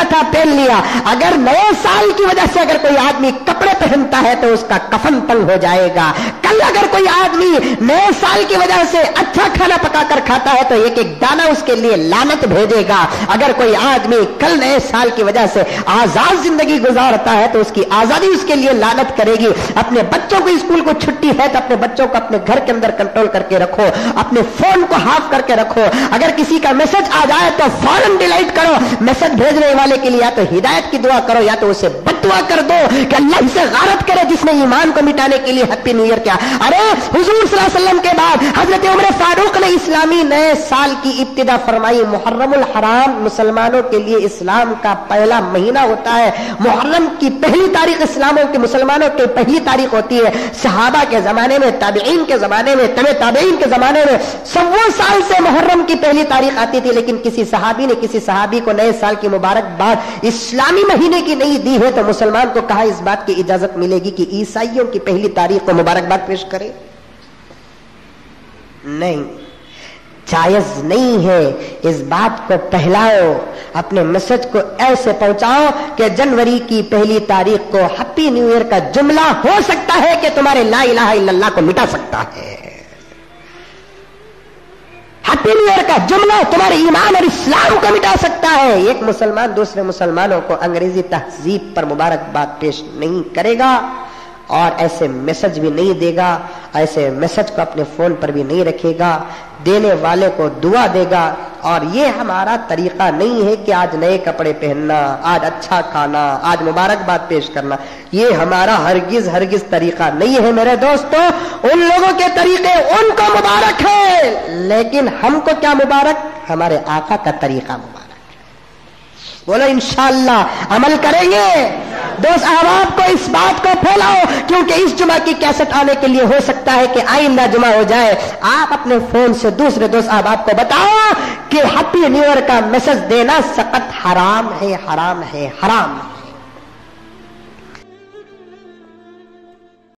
پہننا تھا پہن لیا. اگر نئے سال کی وجہ سے اگر کوئی آدمی کپڑے پہنتا ہے تو اس کا کفن تنگ ہو جائے گا. کل اگر کوئی آدمی نئے سال کی وجہ سے اچھا کھانا پکا کر کھاتا ہے تو ایک ایک دانہ اس کے لیے لعنت بھیجے گا. اگر کوئی آدمی کل نئے سال کی وجہ سے آزاد زندگی گزارتا ہے تو اس کی آزادی اس کے لیے لعنت کرے گی. اپنے بچوں کو اسکول کو چھٹی ہے تو اپنے بچوں کو اپنے گھر کے اندر کنٹرول کر کے رکھو, اپنے فون کو ہاف کر کے رکھو. اگر کسی کا میسج آ جائے تو فوراً ڈیلیٹ کرو. میسج بھیجنے والے کے لیے یا تو ہدایت کی دعا کرو یا تو اسے بد دعا کر دو کہ اللہ سے غارت کرے جس نے ایمان کو مٹانے کے لیے ہیپی نیو ایئر کیا. ارے حضور صلی اللہ علیہ وسلم کے بعد حضرت عمر فاروق نے اسلامی نئے سال کی ابتدا فرمائی. محرم الحرام مسلمانوں کے لیے اسلام کا پہلا مہینہ ہوتا ہے. محرم کی پہلی تاریخ اسلاموں کے مسلمانوں کی پہلی تاریخ ہوتی ہے. صحابہ کے زمانے میں, تابعین کے زمانے میں, تبع تابعین کے زمانے میں 100 سال سے محرم کی پہلی تاریخ آتی تھی, لیکن کسی صحابی نے کسی صحابی کو نئے سال کی مبارکباد اسلامی مہینے کی نہیں دی ہے تو مسلمان کو کہا اس بات کی اجازت ملے گی کہ عیسائیوں کی پہلی تاریخ کو مبارکباد پیش کرے؟ نہیں, جائز نہیں ہے. اس بات کو پھیلاؤ, اپنے میسج کو ایسے پہنچاؤ کہ جنوری کی پہلی تاریخ کو ہیپی نیو ایئر کا جملہ ہو سکتا ہے کہ تمہارے لا الہ الا اللہ کو مٹا سکتا ہے. ہیپی نیو ایئر کا جملہ تمہارے ایمان اور اسلام کو مٹا سکتا ہے. ایک مسلمان دوسرے مسلمانوں کو انگریزی تہذیب پر مبارکباد پیش نہیں کرے گا اور ایسے میسج بھی نہیں دے گا, ایسے میسج کو اپنے فون پر بھی نہیں رکھے گا, دینے والے کو دعا دے گا. اور یہ ہمارا طریقہ نہیں ہے کہ آج نئے کپڑے پہننا, آج اچھا کھانا, آج مبارکباد پیش کرنا. یہ ہمارا ہرگز ہرگز طریقہ نہیں ہے میرے دوستو. ان لوگوں کے طریقے ان کو مبارک ہے, لیکن ہم کو کیا مبارک؟ ہمارے آقا کا طریقہ مبارک. بولو انشاءاللہ عمل کریں گے. دوست احباب کو اس بات کو پھیلاؤ, کیونکہ اس جمعہ کی کیسٹ آنے کے لیے ہو سکتا ہے کہ آئندہ جمعہ ہو جائے. آپ اپنے فون سے دوسرے دوست احباب کو بتاؤ کہ ہیپی نیو ایئر کا میسج دینا سخت حرام ہے, حرام ہے, حرام ہے.